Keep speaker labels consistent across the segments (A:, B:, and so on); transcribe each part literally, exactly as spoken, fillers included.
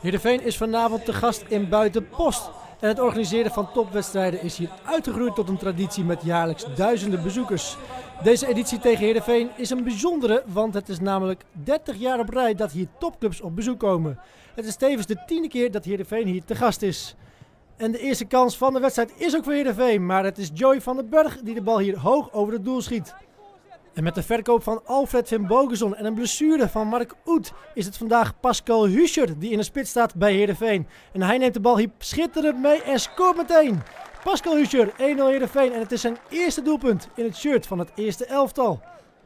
A: Heerenveen is vanavond te gast in Buitenpost. En het organiseren van topwedstrijden is hier uitgegroeid tot een traditie met jaarlijks duizenden bezoekers. Deze editie tegen Heerenveen is een bijzondere, want het is namelijk dertig jaar op rij dat hier topclubs op bezoek komen. Het is tevens de tiende keer dat Heerenveen hier te gast is. En de eerste kans van de wedstrijd is ook voor Heerenveen, maar het is Joey van den Berg die de bal hier hoog over het doel schiet. En met de verkoop van Alfred van Bogason en een blessure van Mark Oet is het vandaag Pascal Huscher die in de spits staat bij Heerenveen. En hij neemt de bal hier schitterend mee en scoort meteen. Pascal Huscher, één nul Heerenveen en het is zijn eerste doelpunt in het shirt van het eerste elftal.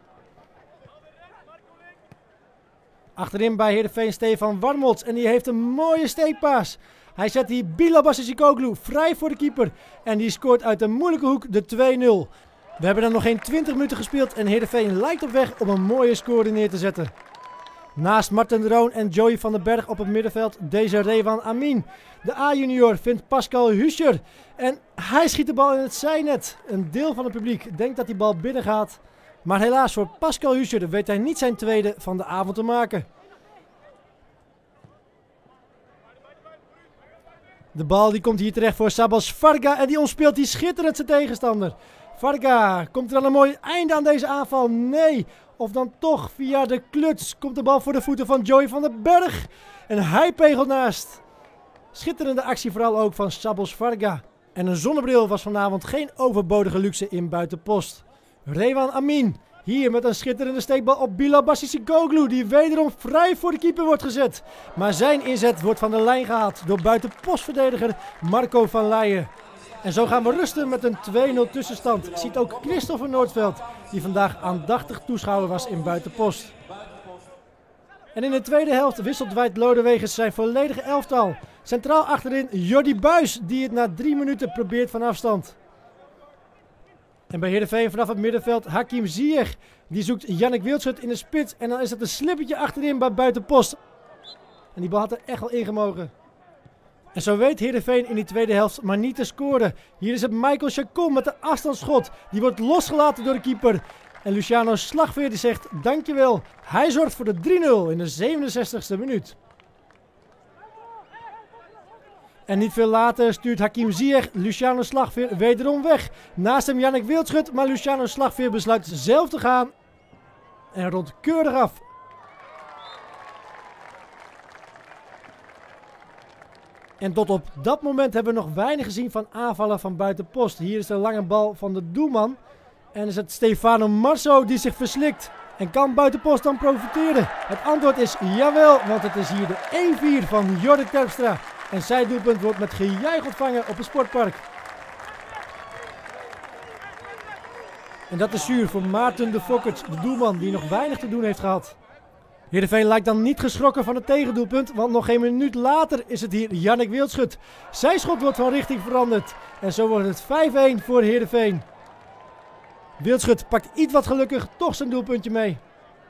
A: Achterin bij Heerenveen Stefan Warmolts en die heeft een mooie steekpaas. Hij zet hier Bilal Bassicoglu vrij voor de keeper en die scoort uit een moeilijke hoek de twee nul. We hebben dan nog geen twintig minuten gespeeld en Heerenveen lijkt op weg om een mooie score neer te zetten. Naast Marten de Roon en Joey van den Berg op het middenveld deze Rewan Amin. De A-junior vindt Pascal Huscher en hij schiet de bal in het zijnet. Een deel van het publiek denkt dat die bal binnen gaat. Maar helaas voor Pascal Huscher weet hij niet zijn tweede van de avond te maken. De bal die komt hier terecht voor Sabas Varga en die ontspeelt die schitterend zijn tegenstander. Varga, komt er dan een mooi einde aan deze aanval? Nee. Of dan toch via de kluts komt de bal voor de voeten van Joey van den Berg. En hij pegelt naast. Schitterende actie vooral ook van Sabas Varga. En een zonnebril was vanavond geen overbodige luxe in Buitenpost. Rewan Amin, hier met een schitterende steekbal op Bilal Bassicoglu, die wederom vrij voor de keeper wordt gezet. Maar zijn inzet wordt van de lijn gehaald door Buitenpostverdediger Marco van Leijen. En zo gaan we rusten met een twee nul tussenstand. Ziet ook Christopher Noordveld, die vandaag aandachtig toeschouwer was in Buitenpost. En in de tweede helft wisselt Dwight Lodewegens zijn volledige elftal. Centraal achterin Jordi Buis, die het na drie minuten probeert van afstand. En bij Heerenveen vanaf het middenveld Hakim Ziyech. Die zoekt Jannik Wildschut in de spits. En dan is het een slippertje achterin bij Buitenpost. En die bal had er echt wel ingemogen. En zo weet Heerenveen in die tweede helft maar niet te scoren. Hier is het Michael Chacon met de afstandsschot. Die wordt losgelaten door de keeper. En Luciano Slagveer die zegt dankjewel. Hij zorgt voor de drie nul in de zevenenzestigste minuut. En niet veel later stuurt Hakim Ziyech Luciano Slagveer wederom weg. Naast hem Jannik Wildschut, maar Luciano Slagveer besluit zelf te gaan. En rondt keurig af. En tot op dat moment hebben we nog weinig gezien van aanvallen van Buitenpost. Hier is de lange bal van de doelman. En is het Stefano Marso die zich verslikt. En kan Buitenpost dan profiteren? Het antwoord is jawel, want het is hier de één vier van Jordi Terpstra. En zijn doelpunt wordt met gejuich ontvangen op het sportpark. En dat is zuur voor Maarten de Fokkert, de doelman die nog weinig te doen heeft gehad. Heerenveen lijkt dan niet geschrokken van het tegendoelpunt, want nog geen minuut later is het hier Jannik Wildschut. Zijn schot wordt van richting veranderd en zo wordt het vijf een voor Heerenveen. Wildschut pakt iets wat gelukkig toch zijn doelpuntje mee.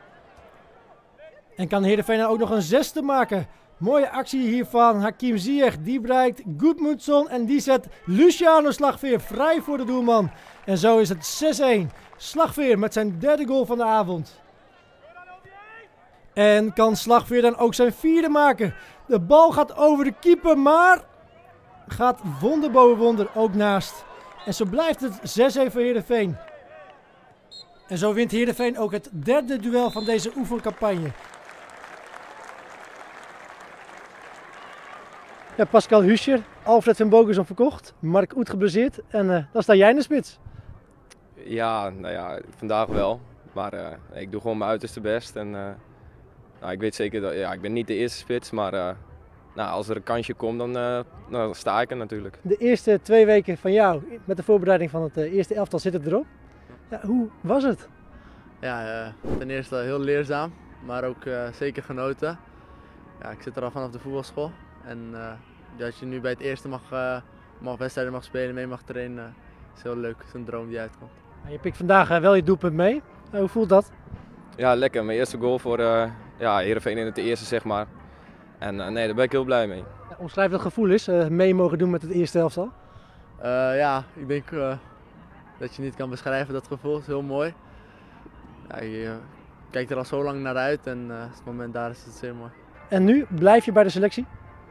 A: En kan Heerenveen er ook nog een zesde maken. Mooie actie hier van Hakim Ziyech. Die bereikt Gudmundsson en die zet Luciano Slagveer vrij voor de doelman. En zo is het zes een. Slagveer met zijn derde goal van de avond. En kan Slagveer dan ook zijn vierde maken. De bal gaat over de keeper, maar gaat wonder boven wonder ook naast. En zo blijft het zes een voor Heerenveen. En zo wint Heerenveen ook het derde duel van deze oefencampagne. Ja, Pascal Huscher, Alfred van Bogason verkocht, Mark Oet geblesseerd en uh, dan sta jij in de spits.
B: Ja, nou ja, vandaag wel. Maar uh, ik doe gewoon mijn uiterste best. En, uh, nou, ik weet zeker dat ja, ik ben niet de eerste spits, maar uh, nou, als er een kansje komt, dan, uh, dan sta ik er natuurlijk.
A: De eerste twee weken van jou met de voorbereiding van het uh, eerste elftal zit het erop. Ja, hoe was het?
C: Ja, uh, ten eerste heel leerzaam, maar ook uh, zeker genoten. Ja, ik zit er al vanaf de voetbalschool. En uh, dat je nu bij het eerste mag, uh, mag wedstrijden mag spelen, mee mag trainen, uh, is heel leuk. Het is een droom die uitkomt.
A: Je pikt vandaag uh, wel je doelpunt mee. Uh, hoe voelt dat?
B: Ja, lekker. Mijn eerste goal voor uh, ja, Heerenveen in het eerste, zeg maar. En uh, nee, daar ben ik heel blij mee.
A: Ja, omschrijf wat het gevoel is, uh, mee mogen doen met het eerste elftal.
C: Uh, ja, ik denk uh, dat je niet kan beschrijven dat gevoel. Het is heel mooi. Ja, je uh, kijkt er al zo lang naar uit en uh, het moment daar is het zeer mooi.
A: En nu blijf je bij de selectie?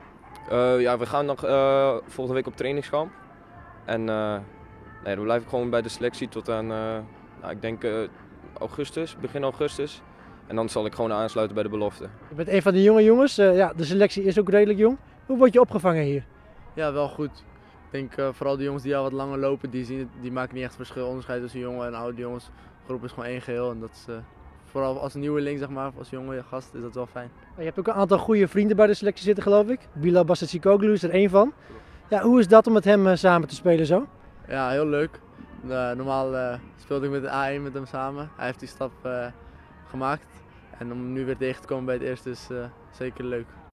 B: Uh, ja, we gaan nog uh, volgende week op trainingskamp. En uh, nee, dan blijf ik gewoon bij de selectie tot aan, uh, nou, ik denk uh, augustus, begin augustus. En dan zal ik gewoon aansluiten bij de belofte.
A: Je bent een van de jonge jongens. Uh, ja, de selectie is ook redelijk jong. Hoe word je opgevangen hier?
C: Ja, wel goed. Ik denk uh, vooral de jongens die al wat langer lopen, die, zien, die maken niet echt verschil. Onderscheid tussen jonge en oude jongens. De groep is gewoon één geheel. En dat is, uh, vooral als nieuweling, zeg maar, als jonge gast, is dat wel fijn.
A: Je hebt ook een aantal goede vrienden bij de selectie zitten, geloof ik. Bilal Bassacicoglu is er één van. Ja, hoe is dat om met hem uh, samen te spelen zo?
C: Ja, heel leuk. Uh, normaal uh, speelde ik met de A één met hem samen. Hij heeft die stap uh, gemaakt. En om nu weer tegen te komen bij het eerste is uh, zeker leuk.